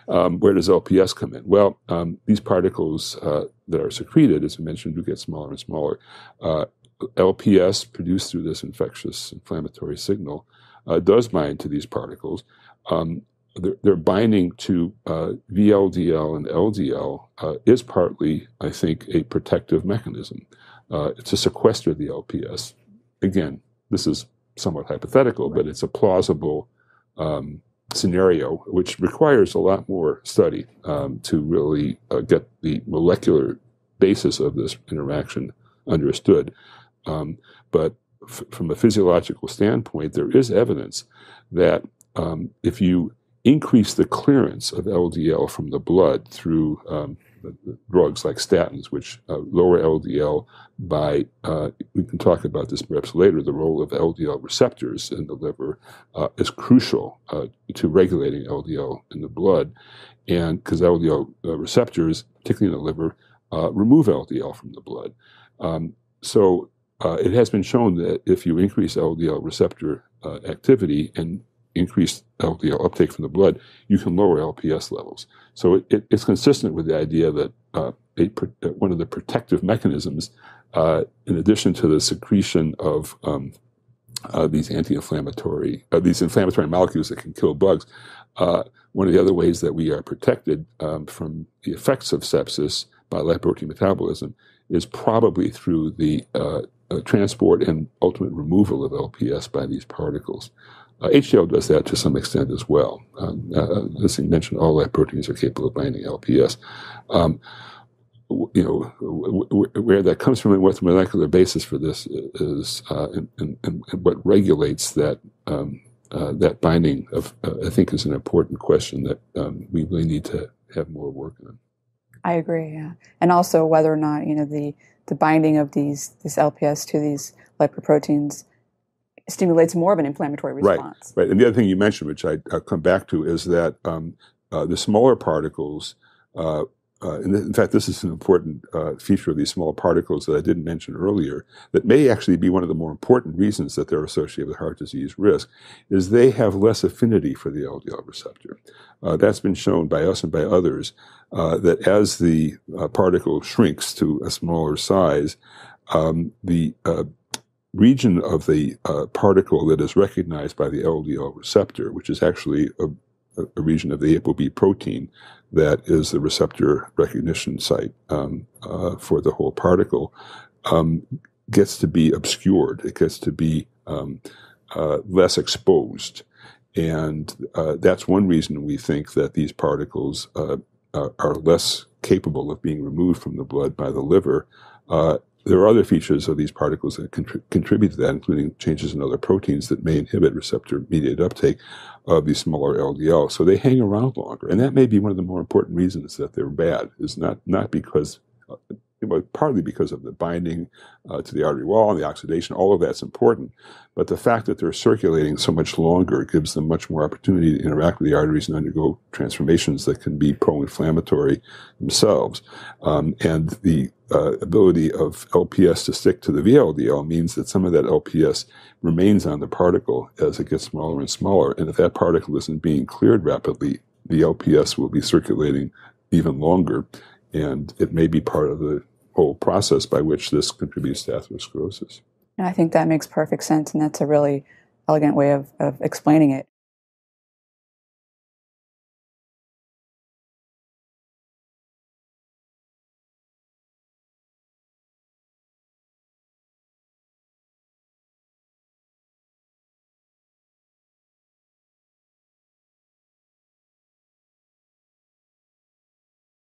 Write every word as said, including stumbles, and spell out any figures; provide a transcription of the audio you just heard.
Um, where does L P S come in? Well, um, these particles uh, that are secreted, as I mentioned, do get smaller and smaller. Uh, L P S, produced through this infectious inflammatory signal, uh, does bind to these particles. Um, they're, they're binding to uh, V L D L and L D L uh, is partly, I think, a protective mechanism. Uh, to sequester the L P S. Again, this is somewhat hypothetical, but it's a plausible um, scenario, which requires a lot more study um, to really uh, get the molecular basis of this interaction understood. Um, but f- from a physiological standpoint, there is evidence that um, if you increase the clearance of L D L from the blood through um, drugs like statins, which uh, lower L D L by, uh, we can talk about this perhaps later, the role of L D L receptors in the liver uh, is crucial uh, to regulating L D L in the blood. And because L D L uh, receptors, particularly in the liver, uh, remove L D L from the blood. Um, so uh, it has been shown that if you increase L D L receptor uh, activity and increase L D L uptake from the blood, you can lower L P S levels. So it, it, it's consistent with the idea that uh, a, one of the protective mechanisms, uh, in addition to the secretion of um, uh, these anti-inflammatory, uh, these inflammatory molecules that can kill bugs, uh, one of the other ways that we are protected um, from the effects of sepsis by lipoprotein metabolism is probably through the uh, uh, transport and ultimate removal of L P S by these particles. Uh, H D L does that to some extent as well. Um, uh, as you mentioned, all lipoproteins are capable of binding L P S. Um, w- you know, w- w- where that comes from and what the molecular basis for this is, uh, and, and, and what regulates that um, uh, that binding of, uh, I think, is an important question that um, we really need to have more work on. I agree. Yeah, and also whether or not you know the the binding of these this L P S to these lipoproteins stimulates more of an inflammatory response. Right, right. And the other thing you mentioned, which I, I'll come back to, is that um, uh, the smaller particles, uh, uh, and in fact, this is an important uh, feature of these small particles that I didn't mention earlier, that may actually be one of the more important reasons that they're associated with heart disease risk, is they have less affinity for the L D L receptor. Uh, that's been shown by us and by others, uh, that as the uh, particle shrinks to a smaller size, um, the uh, region of the uh, particle that is recognized by the L D L receptor, which is actually a, a region of the ApoB protein that is the receptor recognition site um, uh, for the whole particle, um, gets to be obscured. It gets to be um, uh, less exposed. And uh, that's one reason we think that these particles uh, are, are less capable of being removed from the blood by the liver. Uh, There are other features of these particles that contri- contribute to that, including changes in other proteins that may inhibit receptor-mediated uptake of these smaller L D L. So they hang around longer. And that may be one of the more important reasons that they're bad, is not, not because, uh, well, partly because of the binding uh, to the artery wall and the oxidation. All of that's important. But the fact that they're circulating so much longer gives them much more opportunity to interact with the arteries and undergo transformations that can be pro-inflammatory themselves. Um, and the Uh, ability of L P S to stick to the V L D L means that some of that L P S remains on the particle as it gets smaller and smaller. And if that particle isn't being cleared rapidly, the L P S will be circulating even longer. And it may be part of the whole process by which this contributes to atherosclerosis. And I think that makes perfect sense. And that's a really elegant way of, of explaining it.